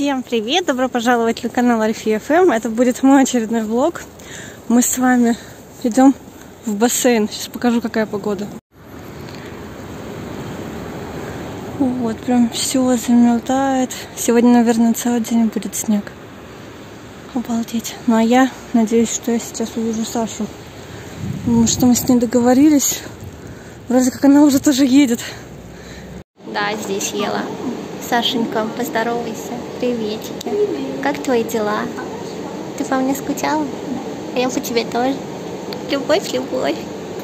Всем привет! Добро пожаловать на канал Альфия ФМ. Это будет мой очередной влог. Мы с вами идем в бассейн. Сейчас покажу, какая погода. Вот, прям все заметает. Сегодня, наверное, целый день будет снег. Обалдеть. Ну а я надеюсь, что я сейчас увижу Сашу. Потому что мы с ней договорились. Вроде как она уже тоже едет. Да, здесь ела. Сашенька, поздоровайся. Приветики. Привет. Как твои дела? Ты по мне скучала? А я по тебе тоже. Любовь, любовь.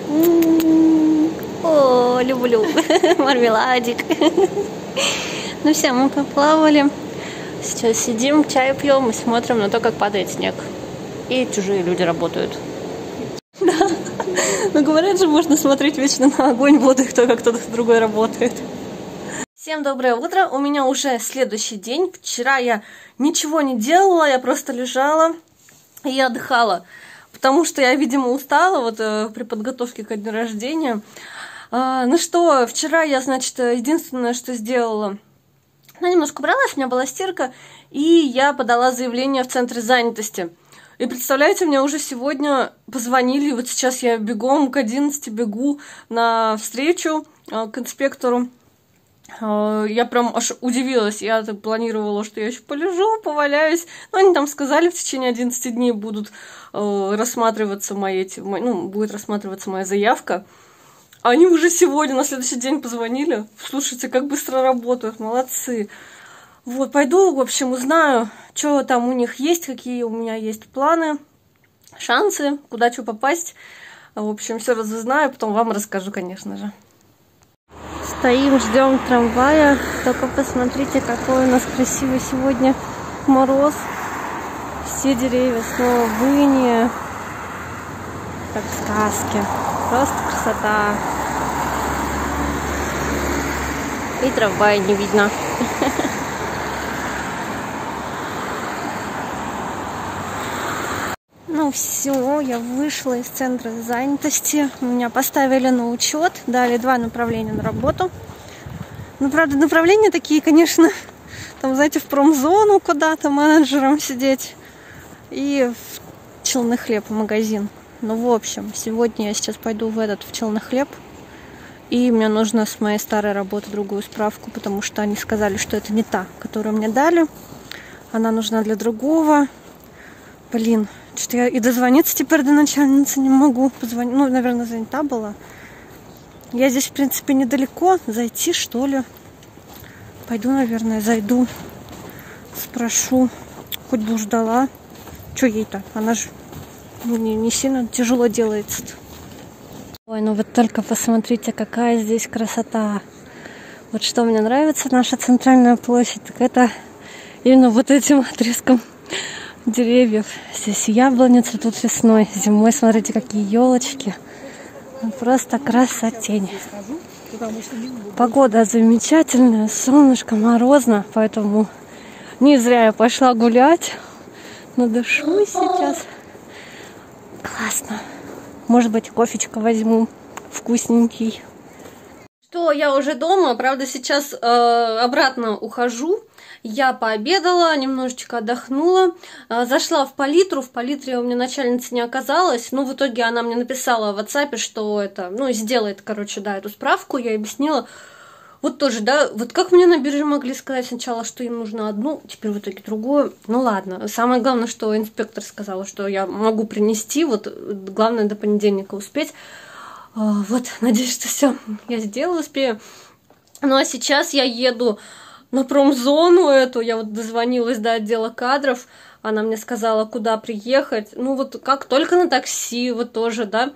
О, люблю. Мармеладик. Ну все, мы поплавали. Сейчас сидим, чай пьем и смотрим на то, как падает снег. И чужие люди работают. Да. Ну говорят же, можно смотреть вечно на огонь, воду, кто как кто-то другой работает. Всем доброе утро, у меня уже следующий день. Вчера я ничего не делала, я просто лежала и отдыхала, потому что я, видимо, устала вот при подготовке ко дню рождения. Ну что, вчера я, значит, единственное, что сделала, немножко убралась, у меня была стирка, и я подала заявление в центре занятости. И представляете, мне уже сегодня позвонили, вот сейчас я бегом к 11 бегу на встречу к инспектору. Я прям аж удивилась, я планировала, что я еще полежу, поваляюсь, но они там сказали, в течение 11 дней будут рассматриваться будет рассматриваться моя заявка. Они уже сегодня, на следующий день позвонили, слушайте, как быстро работают, молодцы. Вот, пойду, в общем, узнаю, что там у них есть, какие у меня есть планы, шансы, куда что попасть. В общем, все разузнаю, потом вам расскажу, конечно же. Стоим, ждем трамвая. Только посмотрите, какой у нас красивый сегодня мороз. Все деревья снова в инее. Как в сказке. Просто красота. И трамвая не видно. Ну все, я вышла из центра занятости. Меня поставили на учет, дали 2 направления на работу. Ну, правда, направления такие, конечно, там, знаете, в промзону куда-то менеджером сидеть и в Челны хлеб магазин. Ну, в общем, сегодня я сейчас пойду в Челны хлеб. И мне нужно с моей старой работы другую справку, потому что они сказали, что это не та, которую мне дали. Она нужна для другого. Блин, что-то я и дозвониться теперь до начальницы не могу. Позвонить. Ну, наверное, занята была. Я здесь, в принципе, недалеко. Зайти, что ли? Пойду, наверное, зайду. Спрошу. Хоть бы ждала. Что ей-то? Она же не сильно тяжело делается-то. Ой, ну вот только посмотрите, какая здесь красота. Вот что мне нравится, наша центральная площадь, так это именно вот этим отрезком деревьев. Здесь яблони цветут весной, зимой, смотрите, какие елочки. Просто красотень. Погода замечательная, солнышко, морозно, поэтому не зря я пошла гулять. Надышу сейчас. Классно. Может быть, кофечка возьму вкусненький. Что, я уже дома, правда, сейчас обратно ухожу. Я пообедала, немножечко отдохнула, зашла в палитру. В палитре у меня начальницы не оказалось, но в итоге она мне написала в WhatsApp, что это, сделает, короче, да, эту справку. Я объяснила. Вот тоже, да, вот как мне на бирже могли сказать сначала, что им нужно одну, теперь в итоге другую. Ну ладно, самое главное, что инспектор сказала, что я могу принести, вот главное до понедельника успеть. Вот, надеюсь, что все я сделаю, успею. Ну а сейчас я еду на промзону эту, я вот дозвонилась до отдела кадров, она мне сказала, куда приехать. Ну вот как только на такси, вот тоже, да.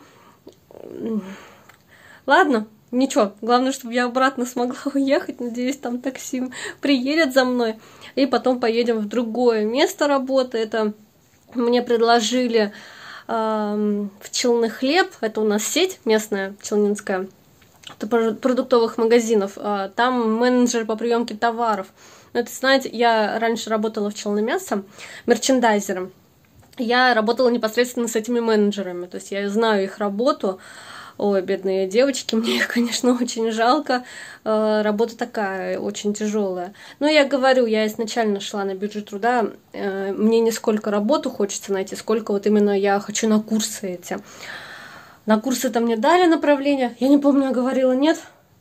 Ладно. Ничего, главное, чтобы я обратно смогла уехать. Надеюсь, там такси приедет за мной. И потом поедем в другое место работы. Это мне предложили в Челны хлеб. Это у нас сеть местная, челнинская. Это продуктовых магазинов. Там менеджер по приемке товаров. Это, знаете, я раньше работала в Челны мясо мерчендайзером. Я работала непосредственно с этими менеджерами. То есть я знаю их работу. Ой, бедные девочки, мне их, конечно, очень жалко. Работа такая, очень тяжелая. Но я говорю, я изначально шла на биржу труда, мне не сколько работу хочется найти, сколько вот именно я хочу на курсы эти. На курсы-то мне дали направление, я не помню, я говорила, нет,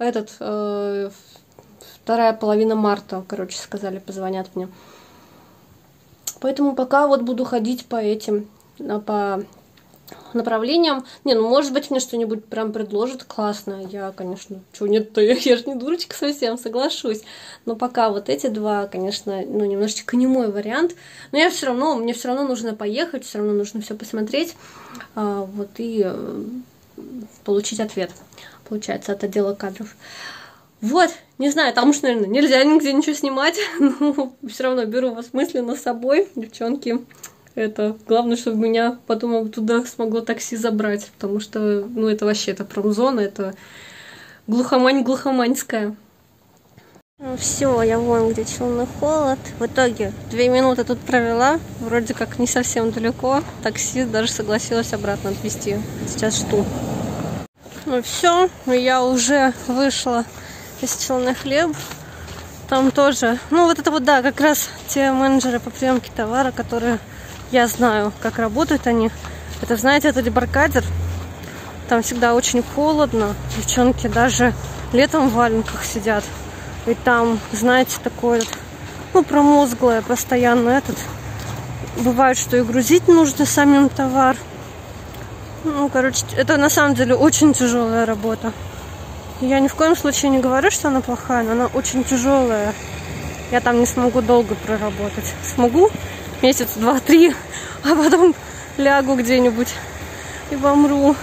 вторая половина марта, короче, сказали, позвонят мне. Поэтому пока вот буду ходить по этим, по направлениям. Не, ну может быть мне что-нибудь прям предложат классно. Я, конечно, чего нет-то, я же не дурочка совсем, соглашусь. Но пока вот эти два, конечно, ну немножечко не мой вариант. Но мне все равно нужно поехать, все равно нужно все посмотреть, вот и получить ответ, получается, от отдела кадров. Вот, не знаю, там уж, наверное, нельзя нигде ничего снимать, но все равно беру вас мысленно с собой, девчонки. Это главное, чтобы меня потом туда смогло такси забрать, потому что, ну, это вообще, это промзона, это глухомань-глухоманьская. Ну все, я вон, где Челны холод. В итоге 2 минуты тут провела, вроде как не совсем далеко. Такси даже согласилась обратно отвезти. Сейчас жду. Ну все, я уже вышла из Челны Хлеб. Там тоже, ну вот это вот, да, как раз те менеджеры по приемке товара, которые... Я знаю, как работают они. Это, знаете, это дебаркадер. Там всегда очень холодно. Девчонки даже летом в валенках сидят. И там, знаете, такое, ну, промозглое постоянно этот. Бывает, что и грузить нужно самим товар. Ну, короче, это на самом деле очень тяжелая работа. Я ни в коем случае не говорю, что она плохая, но она очень тяжелая. Я там не смогу долго проработать. Смогу месяц, 2-3, а потом лягу где-нибудь и помру.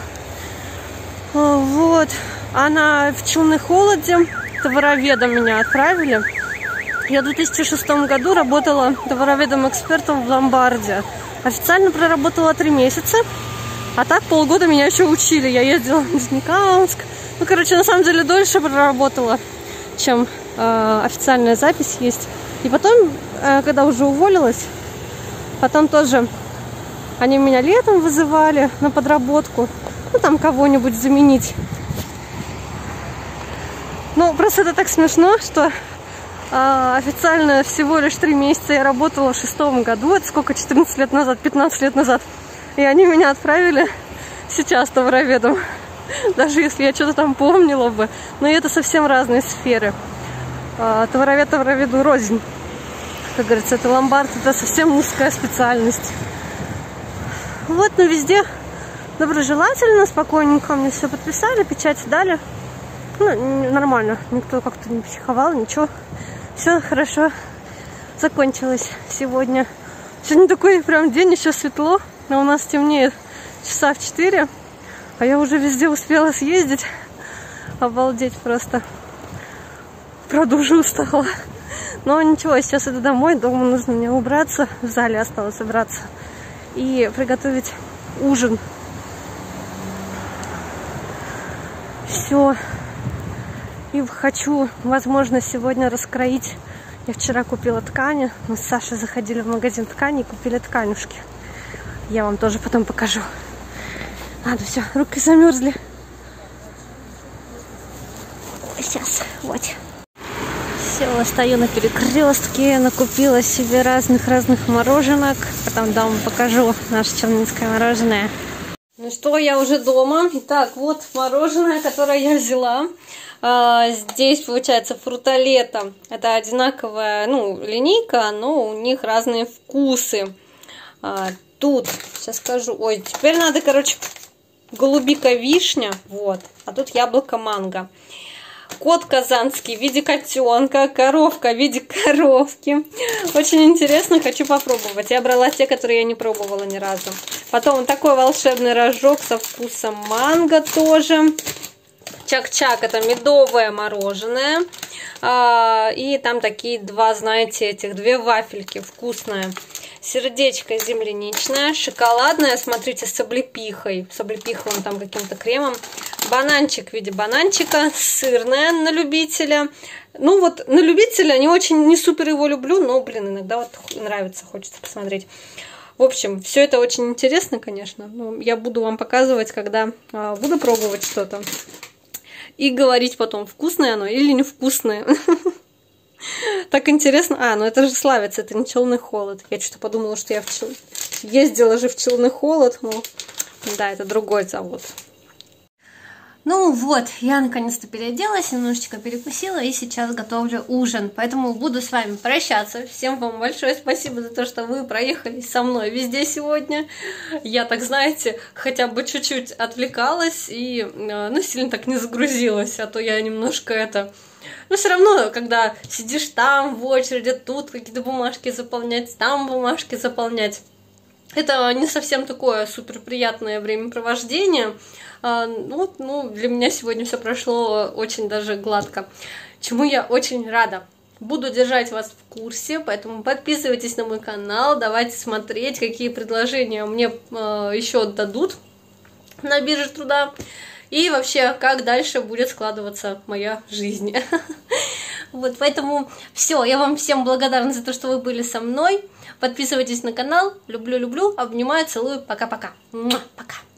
Вот. А в Челны холоде товароведом меня отправили. Я в 2006 году работала товароведом-экспертом в ломбарде. Официально проработала 3 месяца, а так полгода меня еще учили. Я ездила в Нижнекамск. Ну, короче, на самом деле дольше проработала, чем официальная запись есть. И потом, когда уже уволилась, потом тоже они меня летом вызывали на подработку. Ну, там кого-нибудь заменить. Ну, просто это так смешно, что официально всего лишь 3 месяца я работала в 2006 году. Это сколько? 14 лет назад, 15 лет назад. И они меня отправили сейчас товароведом. Даже если я что-то там помнила бы. Но это совсем разные сферы. Товаровед товароведу рознь. Как говорится, это ломбард, это совсем узкая специальность. Вот, но везде доброжелательно, спокойненько мне все подписали, печать дали. Ну, нормально, никто как-то не психовал, ничего. Все хорошо закончилось сегодня. Сегодня такой прям день, еще светло, но у нас темнеет часа в 4, а я уже везде успела съездить. Обалдеть просто. Правда, уже устала. Но ничего, сейчас иду домой, дома нужно мне убраться, в зале осталось убраться и приготовить ужин. Все. И хочу, возможно, сегодня раскроить. Я вчера купила ткани, мы с Сашей заходили в магазин тканей и купили тканюшки. Я вам тоже потом покажу. Ладно, все, руки замерзли. Сейчас, вот. Села, стою на перекрестке, накупила себе разных мороженок. Потом дома покажу наше челнинское мороженое. Ну что, я уже дома. Итак, вот мороженое, которое я взяла. Здесь получается фрутолето. Это одинаковая, ну, линейка, но у них разные вкусы. Тут, сейчас скажу. Ой, теперь надо, короче, голубика вишня. Вот. А тут яблоко манго. Кот казанский в виде котенка, коровка в виде коровки. Очень интересно, хочу попробовать. Я брала те, которые я не пробовала ни разу. Потом такой волшебный рожок со вкусом манго тоже. Чак-чак, это медовое мороженое. И там такие два, знаете, этих две вафельки вкусные. Сердечко земляничное, шоколадное, смотрите, с облепихой. С облепиховым там каким-то кремом. Бананчик в виде бананчика, сырное на любителя. Ну вот, на любителя, не очень, не супер его люблю, но, блин, иногда вот нравится, хочется посмотреть. В общем, все это очень интересно, конечно. Но я буду вам показывать, когда буду пробовать что-то. И говорить потом, вкусное оно или невкусное. Так интересно. Ну это же Славец, это не Челны холод. Я что-то подумала, что я ездила же в Челны холод. Но да, это другой завод. Ну вот, я наконец-то переоделась, немножечко перекусила и сейчас готовлю ужин. Поэтому буду с вами прощаться. Всем вам большое спасибо за то, что вы проехались со мной везде сегодня. Я, так знаете, хотя бы чуть-чуть отвлекалась и сильно так не загрузилась, а то я немножко Но все равно, когда сидишь там в очереди, тут какие-то бумажки заполнять, там бумажки заполнять, это не совсем такое супер приятное времяпровождение. Для меня сегодня все прошло очень даже гладко, чему я очень рада. Буду держать вас в курсе, поэтому подписывайтесь на мой канал, давайте смотреть, какие предложения мне еще дадут на бирже труда. И вообще, как дальше будет складываться моя жизнь. Вот, поэтому все, я вам всем благодарна за то, что вы были со мной. Подписывайтесь на канал. Люблю, обнимаю, целую. Пока-пока. Пока.